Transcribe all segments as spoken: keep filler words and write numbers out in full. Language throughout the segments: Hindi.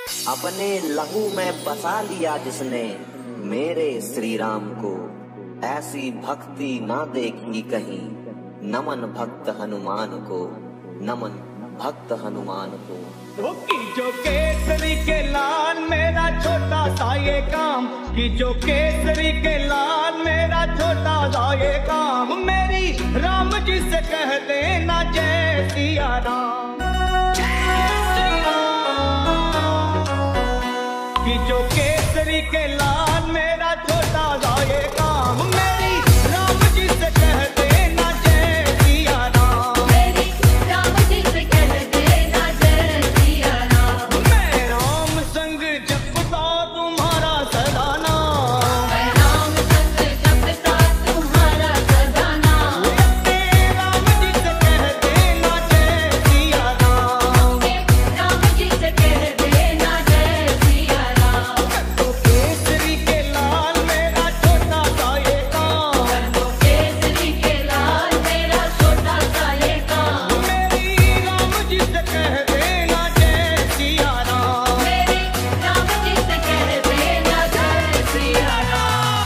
अपने लहू में बसा लिया जिसने मेरे श्री राम को, ऐसी भक्ति ना देखी कहीं। नमन भक्त हनुमान को, नमन भक्त हनुमान को। कि जो केसरी के लाल मेरा छोटा सा ये काम, कि जो केसरी के लाल मेरा छोटा सा ये काम, मेरी राम जी से कह देना जय सिया राम। कि जो केसरी के लाल मेरा छोटा सा ये काम, मेरी राम जी से कह देना जय सिया राम। मेरी राम जी से कह देना जय सिया राम। मैं राम संग जपता तुम्हारा सदा नाम, मैं राम संग जपता तुम्हारा सदा नाम। अपने राम जी से कह देना जय सिया राम। राम जी से कह देना जय सिया राम। तो केसरी के लाल मेरा छोटा सा ये काम, तो केसरी के लाल मेरा छोटा सा ये काम, मेरी राम जी से कह देना जय सिया राम। मेरी राम जी से कह देना जय सिया राम।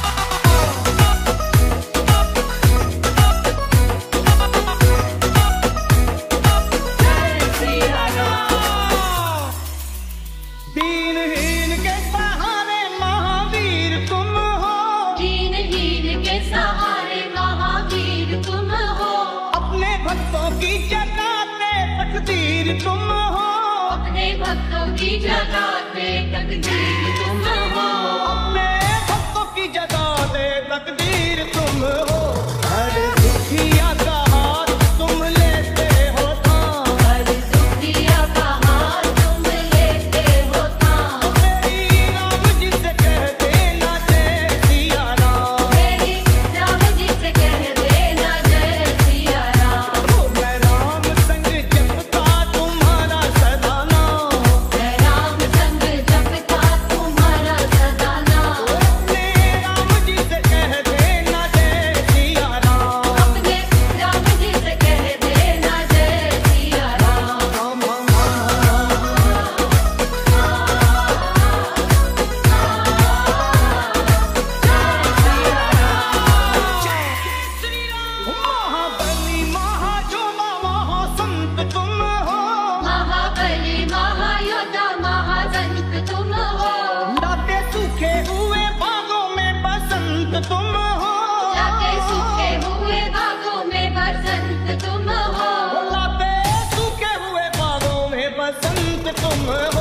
जय सिया राम। दीनहीन के सहारे महावीर तुम हो, दीनहीन के सहारे महावीर तुम हो। अपने भक्तों की जगाते तकदीर तुम हो, अपने भक्तों की जगाते तकदीर तुम हो। अपने भक्तों की जगाते तकदीर तुम हो। हर दुखिया का हाथ तुम लेते हो थाम, हर दुखिया का हाथ तुम लेते हो थाम। मेरी राम जी से कह देना जय सिया राम। मेरी राम जी से कह देना जय सिया राम। ओ मैं राम संग जपता तुम्हारा सदा नाम, मैं राम संग जपता तुम्हारा सदा नाम। अपने राम जी से कह देना जय सिया राम। अपने राम जी से कह देना जय सिया राम। महाबली महायोद्धा महासंत तुम हो, महाबली महायोद्धा महासंत तुम हो। लाते सूखे हुए बागों में बसंत तुम हो, लाते सूखे हुए बागों में बसंत तुम हो। लाते सूखे हुए बागों में बसंत तुम हो।